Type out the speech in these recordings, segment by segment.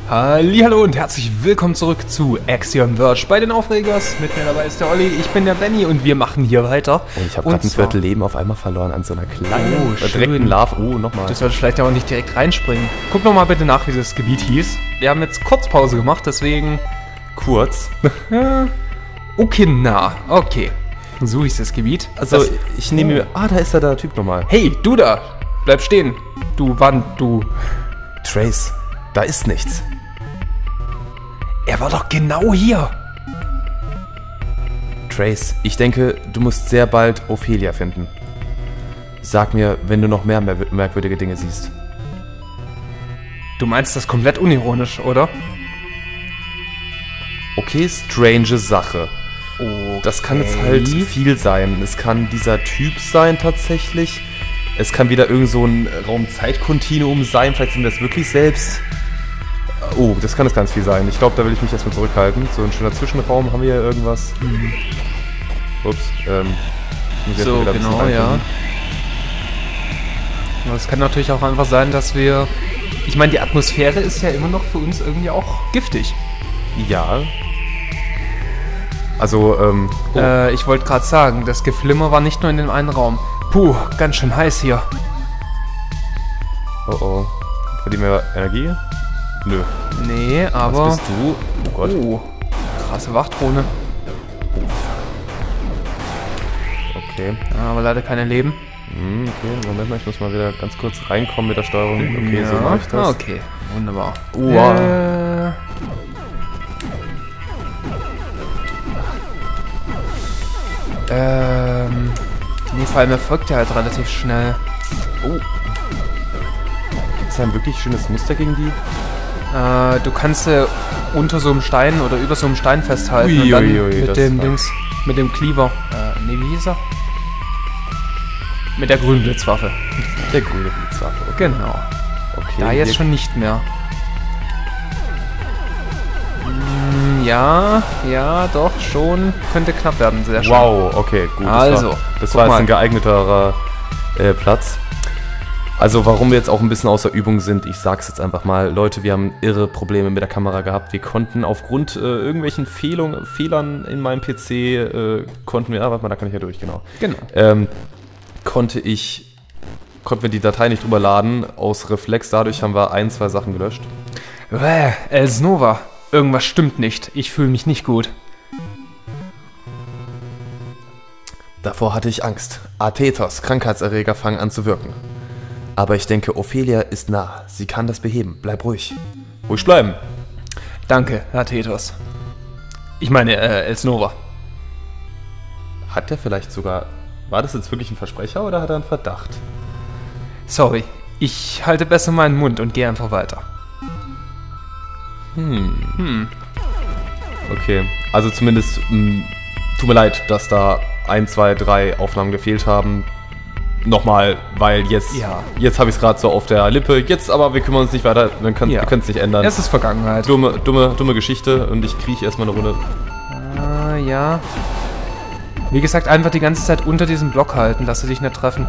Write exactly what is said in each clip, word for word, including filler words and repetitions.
Hallihallo und herzlich willkommen zurück zu Axiom Verge bei den Aufregers. Mit mir dabei ist der Olli, ich bin der Benny und wir machen hier weiter. Und ich habe gerade ein Viertel Leben auf einmal verloren an so einer kleinen, oh, direkten Lava. Oh, nochmal. Du solltest vielleicht aber nicht direkt reinspringen. Guck nochmal bitte nach, wie das Gebiet hieß. Wir haben jetzt kurz Pause gemacht, deswegen... Kurz. Okay, na, okay. So hieß das Gebiet. Also, das, ich nehme mir... Ah, da ist ja der Typ nochmal. Hey, du da! Bleib stehen. Du Wand, du... Trace, da ist nichts. Er war doch genau hier. Trace, ich denke, du musst sehr bald Ophelia finden. Sag mir, wenn du noch mehr mer merkwürdige Dinge siehst. Du meinst das komplett unironisch, oder? Okay, strange Sache. Okay. Das kann jetzt halt viel sein. Es kann dieser Typ sein tatsächlich. Es kann wieder irgend so ein Raum-Zeit-Kontinuum sein. Vielleicht sind wir es wirklich selbst. Oh, das kann es ganz viel sein. Ich glaube, da will ich mich erstmal zurückhalten. So ein schöner Zwischenraum. Haben wir hier irgendwas? Mhm. Ups. Ähm, so, genau, ja. Aber es kann natürlich auch einfach sein, dass wir... Ich meine, die Atmosphäre ist ja immer noch für uns irgendwie auch giftig. Ja. Also, ähm... Oh. Äh, ich wollte gerade sagen, das Geflimmer war nicht nur in dem einen Raum. Puh, ganz schön heiß hier. Oh oh. Verdienen wir Energie? Nö. Nee, aber... Was bist du? Oh Gott. Oh, krasse Wachtrone. Okay. Ja, aber leider keine Leben. Hm, okay, Moment mal, ich muss mal wieder ganz kurz reinkommen mit der Steuerung. Okay, ja. so mache ich das. Okay, wunderbar. Wow. Äh... Ähm... Nee, vor allem er folgt ja halt relativ schnell. Oh. Gibt es ein wirklich schönes Muster gegen die? Äh, du kannst sie unter so einem Stein oder über so einem Stein festhalten Ui, und dann ui, ui, mit dem Dings, mit dem Cleaver. Äh, nee, wie hieß er? Mit der grünen Blitzwaffe. Der grüne Blitzwaffe, okay. Genau. Okay, da jetzt schon nicht mehr. Mm, ja, ja, doch, schon. Könnte knapp werden, sehr schön. Wow, okay, gut. Also, das war, das war jetzt ein geeigneterer äh, Platz. Also warum wir jetzt auch ein bisschen außer Übung sind, ich sag's jetzt einfach mal. Leute, wir haben irre Probleme mit der Kamera gehabt. Wir konnten aufgrund äh, irgendwelchen Fehlung, Fehlern in meinem P C, äh, konnten wir, ah, warte mal, da kann ich ja durch, genau. Genau. Ähm, konnte ich, konnten wir die Datei nicht drüber laden, aus Reflex. Dadurch haben wir ein, zwei Sachen gelöscht. Äh, Elsnova, irgendwas stimmt nicht. Ich fühle mich nicht gut. Davor hatte ich Angst. Athetos, Krankheitserreger fangen an zu wirken. Aber ich denke, Ophelia ist nah. Sie kann das beheben. Bleib ruhig. Ruhig bleiben. Danke, Herr Tethos. Ich meine, äh, Elsnova. Hat der vielleicht sogar... War das jetzt wirklich ein Versprecher oder hat er einen Verdacht? Sorry, ich halte besser meinen Mund und gehe einfach weiter. Hm. Hm. Okay, also zumindest... Mh, tut mir leid, dass da ein, zwei, drei Aufnahmen gefehlt haben. Nochmal, weil jetzt, ja. jetzt habe ich es gerade so auf der Lippe. Jetzt aber, wir kümmern uns nicht weiter, wir können ja. es nicht ändern. Es ist Vergangenheit. Dumme, dumme, dumme Geschichte und ich krieche erstmal eine Runde. Ah, ja. Wie gesagt, einfach die ganze Zeit unter diesem Block halten, dass sie dich nicht treffen.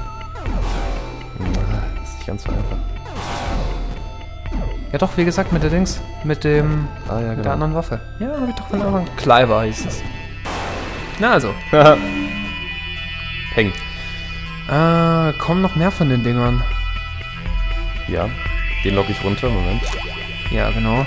Das ist nicht ganz so einfach. Ja doch, wie gesagt, mit der Dings, mit dem, ah, ja, mit genau. der anderen Waffe. Ja, habe ich doch von Anfang. Cliver hieß es. Na also. Peng. Äh, kommen noch mehr von den Dingern. Ja, den logge ich runter, Moment. Ja, genau.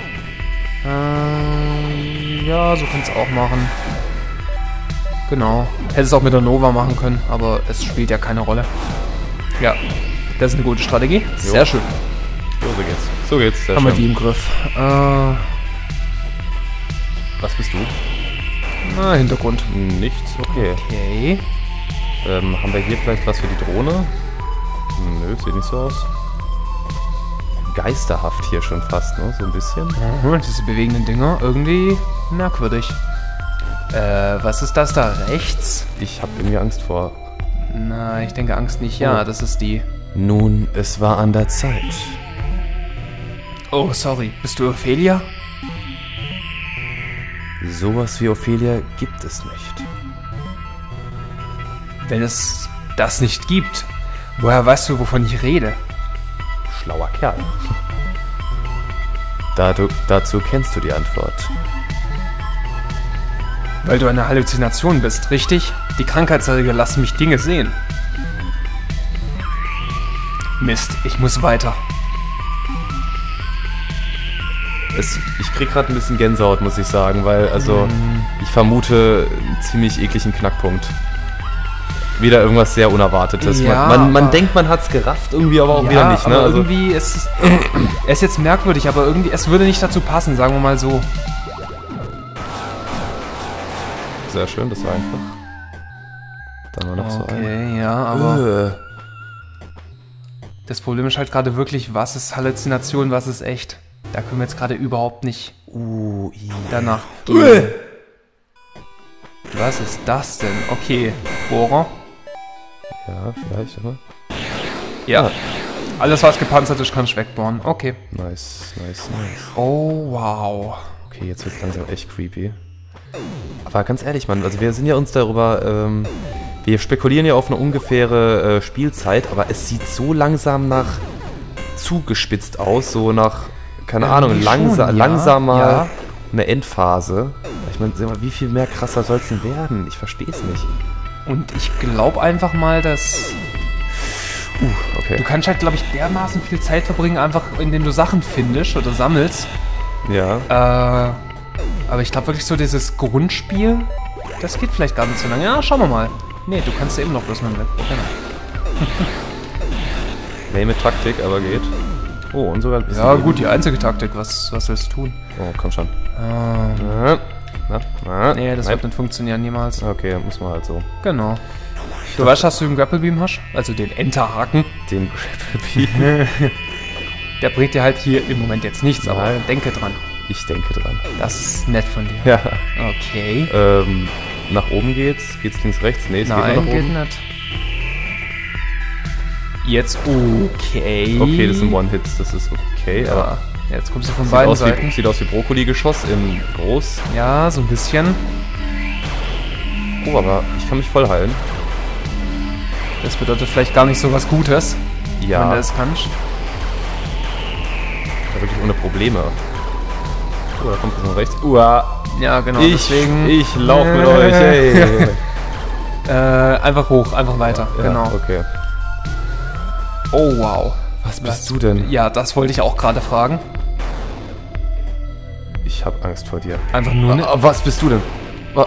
Äh, ja, so kannst du auch machen. Genau. Hätte es auch mit der Nova machen können, aber es spielt ja keine Rolle. Ja, das ist eine gute Strategie. Sehr jo. schön. So, so geht's. So geht's. Sehr Haben schön. wir die im Griff. Äh, Was bist du? Na, Hintergrund. Nichts, okay. Okay. Ähm, haben wir hier vielleicht was für die Drohne? Nö, sieht nicht so aus. Geisterhaft hier schon fast, ne? So ein bisschen. Mhm, diese bewegenden Dinger, irgendwie merkwürdig. Äh, was ist das da rechts? Ich habe irgendwie Angst vor. Na, ich denke Angst nicht. Ja, oh. Das ist die. Nun, es war an der Zeit. Oh, sorry. Bist du Ophelia? Sowas wie Ophelia gibt es nicht. Wenn es das nicht gibt, woher weißt du, wovon ich rede? Schlauer Kerl. Da du, dazu kennst du die Antwort. Weil du eine Halluzination bist, richtig? Die Krankheitserreger lassen mich Dinge sehen. Mist, ich muss weiter. Es, ich krieg gerade ein bisschen Gänsehaut, muss ich sagen, weil, also, mm. ich vermute einen ziemlich ekligen Knackpunkt. Wieder irgendwas sehr Unerwartetes. Ja, man man, man denkt, man hat's gerafft, irgendwie aber auch ja, wieder nicht, ne? Aber also, irgendwie, es ist, es ist jetzt merkwürdig, aber irgendwie, es würde nicht dazu passen, sagen wir mal so. sehr schön, das war einfach. Dann war noch so ein. Okay, ja, aber... Äh. Das Problem ist halt gerade wirklich, was ist Halluzination, was ist echt. Da können wir jetzt gerade überhaupt nicht Uh, danach gehen. Was ist das denn? Okay, Bohrer. Ja, vielleicht, aber... Ja, alles was gepanzert ist, kann ich wegbohren. Okay. Nice, nice, nice. Oh, wow. Okay, jetzt wird's langsam echt creepy. Aber ganz ehrlich, Mann, also wir sind ja uns darüber... Ähm, wir spekulieren ja auf eine ungefähre äh, Spielzeit, aber es sieht so langsam nach zugespitzt aus, so nach... Keine Ja, Ahnung, wie langsa schon, ja, langsamer ja. eine Endphase. Ich meine, sag mal, wie viel mehr krasser soll es denn werden? Ich verstehe es nicht. Und ich glaube einfach mal, dass... Uh, okay. Du kannst halt, glaube ich, dermaßen viel Zeit verbringen, einfach indem du Sachen findest oder sammelst. Ja. Äh, aber ich glaube wirklich so dieses Grundspiel, das geht vielleicht gar nicht so lange. Ja, schauen wir mal. Nee, du kannst ja eben noch bloß mal weg. Genau. Nee, mit Taktik, aber geht. Oh, und sogar ein bisschen... Ja gut, die einzige Taktik. Was, was willst du tun? Oh, komm schon. Ähm, Na, na, na. nee, das Nein. wird nicht funktionieren niemals. Okay, dann muss man halt so. Genau. Du weißt, dass du den Grapple Beam hast? Also den Enterhaken. Den Grapple Beam. Der bringt dir halt hier im Moment jetzt nichts, aber Nein. denke dran. Ich denke dran. Das ist nett von dir. Ja. Okay. Ähm, nach oben geht's. Geht's links, rechts? Nee, es geht Nein, nur nach geht oben. nicht. Jetzt okay. Okay, das sind One-Hits, das ist okay. Ja, Aber jetzt kommst du von sieht beiden aus, Seiten. wie, sieht aus wie Brokkoli-Geschoss in groß. Ja, so ein bisschen. Oh, aber ich kann mich voll heilen. Das bedeutet vielleicht gar nicht so was Gutes, wenn Ja, du es kannst. ja, wirklich ohne Probleme. Oh, da kommt von rechts. Uah. Ja, genau. Ich, deswegen. ich lauf mit euch, hey. Äh, einfach hoch, einfach weiter. Ja, genau. okay. Oh, wow. Was bist du denn? Ja, das wollte ich auch gerade fragen. Ich hab Angst vor dir. Einfach nur ne. Ah, was bist du denn? Wa-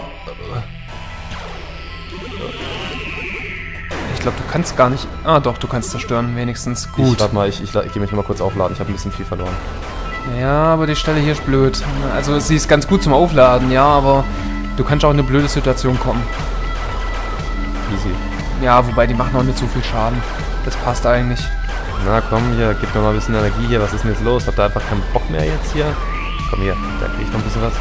Ich glaube, du kannst gar nicht. Ah, doch, du kannst zerstören, wenigstens. Gut. Ich, warte mal, ich, ich, ich gehe mich noch mal kurz aufladen. Ich habe ein bisschen viel verloren. Ja, aber die Stelle hier ist blöd. Also, sie ist ganz gut zum Aufladen, ja, aber du kannst auch in eine blöde Situation kommen. Easy. Ja, wobei die machen auch nicht so viel Schaden. Das passt eigentlich. Na komm, hier, gib mir mal ein bisschen Energie hier. Was ist denn jetzt los? Habt ihr einfach keinen Bock mehr jetzt hier? Komm hier, da krieg ich noch ein bisschen was.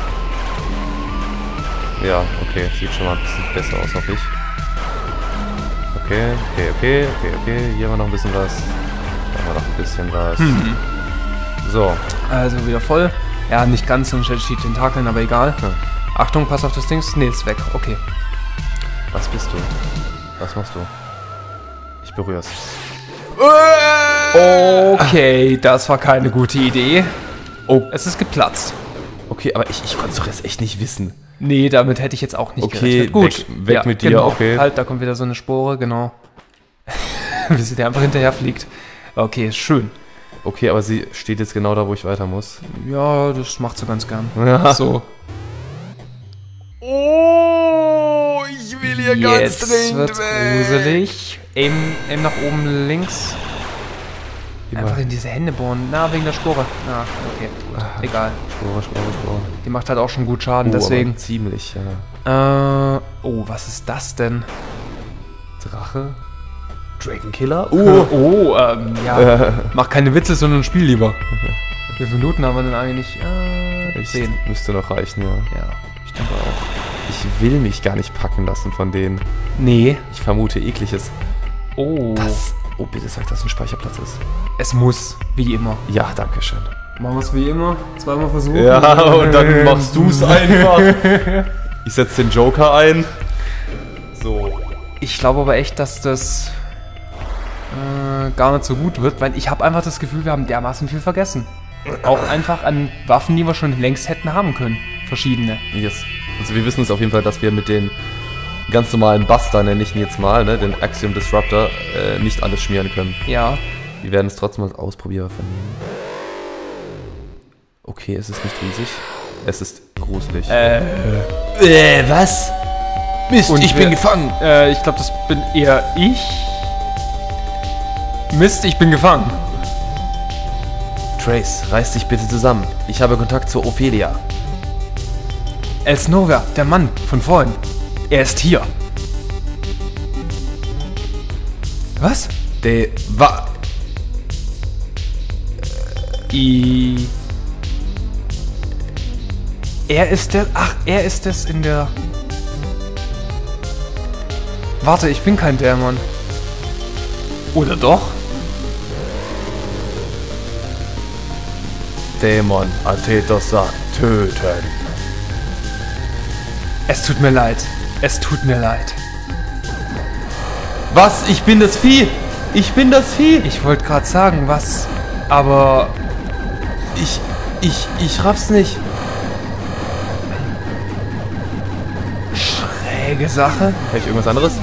Ja, okay, sieht schon mal ein bisschen besser aus, hoffe ich. Okay, okay, okay, okay, okay. Hier haben wir noch ein bisschen was. Da haben wir noch ein bisschen was. Hm. So. Also wieder voll. Ja, nicht ganz, sonst hätte ich die Tentakeln, aber egal. Ja. Achtung, pass auf das Ding. Nee, ist weg. Okay. Was bist du? Was machst du? Ich berühr's. Okay, das war keine gute Idee. Oh, es ist geplatzt. Okay, aber ich, ich konnte es doch jetzt echt nicht wissen. Nee, damit hätte ich jetzt auch nicht Okay, gerechnet. Gut, weg- weg mit dir, genau. okay. Halt, da kommt wieder so eine Spore, genau. Wie sie der einfach hinterher fliegt. Okay, ist schön. Okay, aber sie steht jetzt genau da, wo ich weiter muss. Ja, das macht sie ganz gern. Ja. So. Oh, ich will hier Jetzt wird's gruselig. Aim, aim nach oben links. Einfach in diese Hände bohren. Na, wegen der Spore. Na, okay, gut. Egal. Spore, Spore, Spore. Die macht halt auch schon gut Schaden, Oh, deswegen. aber ziemlich, ja. Äh, oh, was ist das denn? Drache? Dragonkiller? Oh, oh, ähm, ja. Äh, Mach keine Witze, sondern spiel lieber. Wie viele Minuten haben wir denn eigentlich? Äh, ich zehn. müsste noch reichen, ja. Ja, ich denke auch. Ich will mich gar nicht packen lassen von denen. Nee. Ich vermute ekliges. Oh. Das. Oh, bitte sag, dass ein Speicherplatz ist. Es muss, wie immer. Ja, danke schön. Machen wir es wie immer. Zweimal versuchen. Ja, und dann machst du's einfach. Ich setze den Joker ein. So. Ich glaube aber echt, dass das äh, gar nicht so gut wird, weil ich habe einfach das Gefühl, wir haben dermaßen viel vergessen. Auch einfach an Waffen, die wir schon längst hätten haben können. Verschiedene. Yes. Also wir wissen es auf jeden Fall, dass wir mit den ganz normalen Buster, nenne ich ihn jetzt mal, ne, den Axiom Disruptor, äh, nicht alles schmieren können. Ja. Wir werden es trotzdem als Ausprobierer vernehmen. Okay, es ist nicht riesig. Es ist gruselig. Äh, Äh, was? Mist, Und ich wer- bin gefangen. äh, ich glaube, das bin eher ich. Mist, ich bin gefangen. Trace, reiß dich bitte zusammen. Ich habe Kontakt zu Ophelia. El Snova, der Mann von vorhin. Er ist hier. Was? De... Wa... I... Er ist der... Ach, er ist es in der... Warte, ich bin kein Dämon. Oder doch? Dämon, Athetosa, töten. Es tut mir leid. Es tut mir leid. Was? Ich bin das Vieh! Ich bin das Vieh! Ich wollte gerade sagen, was... Aber... Ich... Ich... Ich raff's nicht. Schräge Sache. Kann ich irgendwas anderes?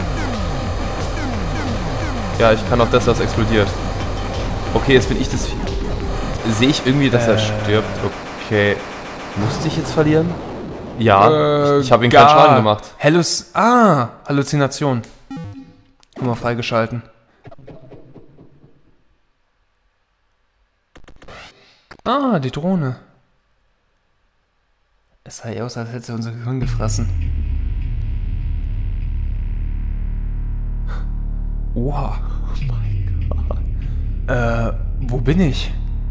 Ja, ich kann auch das, was explodiert. Okay, jetzt bin ich das Vieh. Sehe ich irgendwie, dass er Äh. stirbt? Okay. Musste ich jetzt verlieren? Ja, Äh, ich, ich habe ihm gar- keinen Schaden gemacht. Halluz... Ah, Halluzination. Immer freigeschalten. Ah, die Drohne. Es sah ja aus, als hätte sie unser Gehirn gefressen. Oha. Oh mein Gott. Äh, wo bin ich?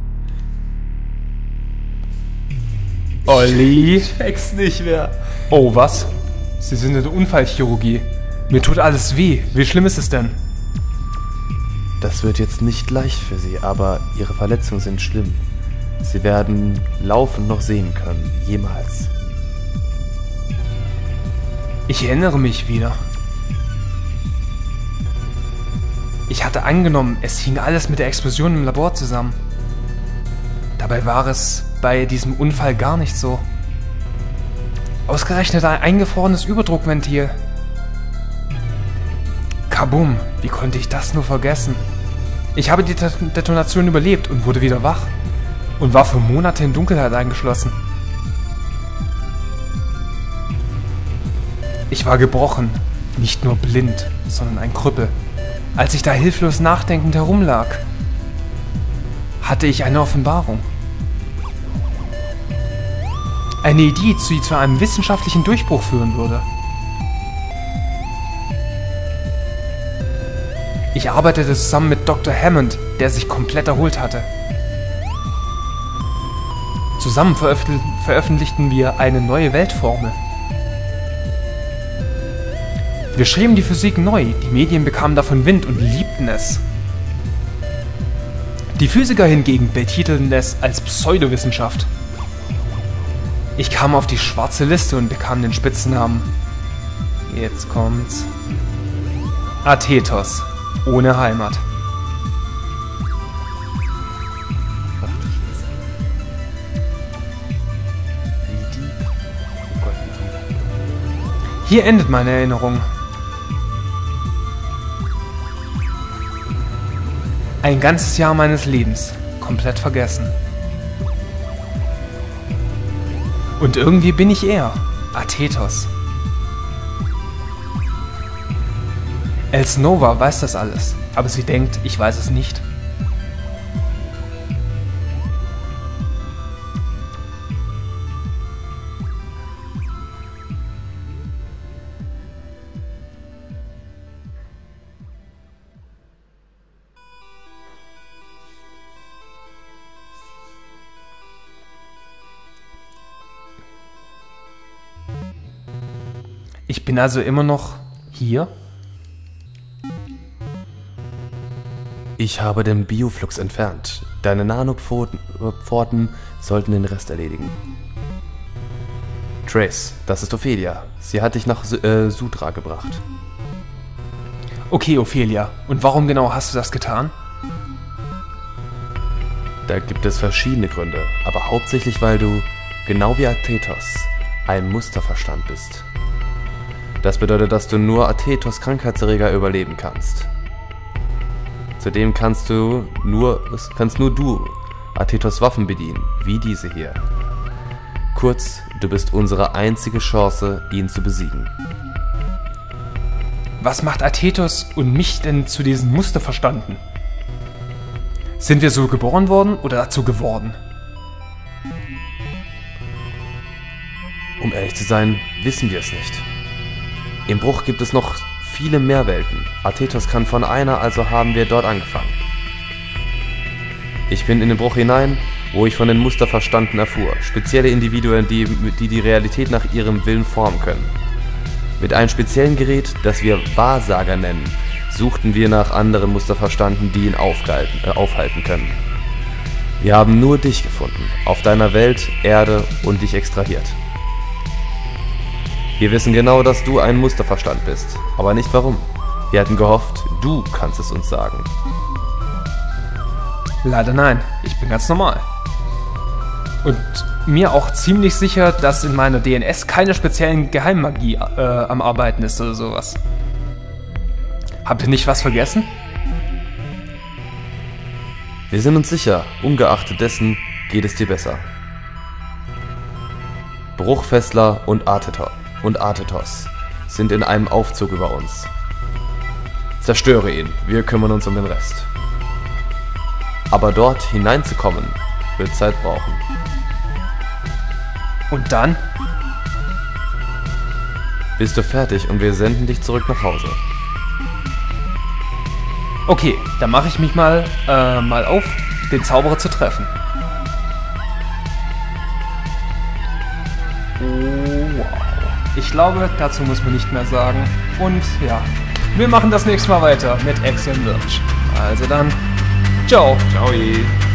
Olli? Ich check's nicht mehr. Oh, was? Sie sind in der Unfallchirurgie. Mir tut alles weh. Wie schlimm ist es denn? Das wird jetzt nicht leicht für Sie, aber Ihre Verletzungen sind schlimm. Sie werden laufend noch sehen können. Jemals. Ich erinnere mich wieder. Ich hatte angenommen, es hing alles mit der Explosion im Labor zusammen. Dabei war es bei diesem Unfall gar nicht so. Ausgerechnet ein eingefrorenes Überdruckventil. Kabum, wie konnte ich das nur vergessen? Ich habe die Det- Detonation überlebt und wurde wieder wach. Und war für Monate in Dunkelheit eingeschlossen. Ich war gebrochen, nicht nur blind, sondern ein Krüppel. Als ich da hilflos nachdenkend herumlag, hatte ich eine Offenbarung. Eine Idee, die zu einem wissenschaftlichen Durchbruch führen würde. Ich arbeitete zusammen mit Doktor Hammond, der sich komplett erholt hatte. Zusammen veröffentlich- veröffentlichten wir eine neue Weltformel. Wir schrieben die Physik neu, die Medien bekamen davon Wind und liebten es. Die Physiker hingegen betitelten es als Pseudowissenschaft. Ich kam auf die schwarze Liste und bekam den Spitznamen. Jetzt kommt's. Athetos, ohne Heimat. Hier endet meine Erinnerung. Ein ganzes Jahr meines Lebens, komplett vergessen. Und irgendwie bin ich er, Athetos. El Snova weiß das alles, aber sie denkt, ich weiß es nicht. Ich bin also immer noch hier? Ich habe den Bioflux entfernt. Deine Nanopforten sollten den Rest erledigen. Trace, das ist Ophelia. Sie hat dich nach äh, Sudra gebracht. Okay, Ophelia. Und warum genau hast du das getan? Da gibt es verschiedene Gründe, aber hauptsächlich, weil du, genau wie Athetos, ein Musterverstand bist. Das bedeutet, dass du nur Athetos Krankheitserreger überleben kannst. Zudem kannst du nur, kannst nur du Athetos Waffen bedienen, wie diese hier. Kurz, du bist unsere einzige Chance, ihn zu besiegen. Was macht Athetos und mich denn zu diesen Musterverstanden? Sind wir so geboren worden oder dazu geworden? Um ehrlich zu sein, wissen wir es nicht. Im Bruch gibt es noch viele mehr Welten. Athetos kann von einer, also haben wir dort angefangen. Ich bin in den Bruch hinein, wo ich von den Musterverstanden erfuhr. Spezielle Individuen, die, die die Realität nach ihrem Willen formen können. Mit einem speziellen Gerät, das wir Wahrsager nennen, suchten wir nach anderen Musterverstanden, die ihn aufgehalten, äh, aufhalten können. Wir haben nur dich gefunden, auf deiner Welt, Erde und dich extrahiert. Wir wissen genau, dass du ein Musterverstand bist, aber nicht warum. Wir hatten gehofft, du kannst es uns sagen. Leider nein, ich bin ganz normal. Und mir auch ziemlich sicher, dass in meiner D N S keine speziellen Geheimmagie äh, am Arbeiten ist oder sowas. Habt ihr nicht was vergessen? Wir sind uns sicher, ungeachtet dessen geht es dir besser. Bruchfessler und Athetos. und Athetos sind in einem Aufzug über uns. Zerstöre ihn, wir kümmern uns um den Rest. Aber dort hineinzukommen, wird Zeit brauchen. Und dann? Bist du fertig und wir senden dich zurück nach Hause. Okay, dann mache ich mich mal, äh, mal auf, den Zauberer zu treffen. Oh, wow. Ich glaube, dazu muss man nicht mehr sagen. Und ja, wir machen das nächste Mal weiter mit Axiom Verge. Also dann, ciao. Ciao.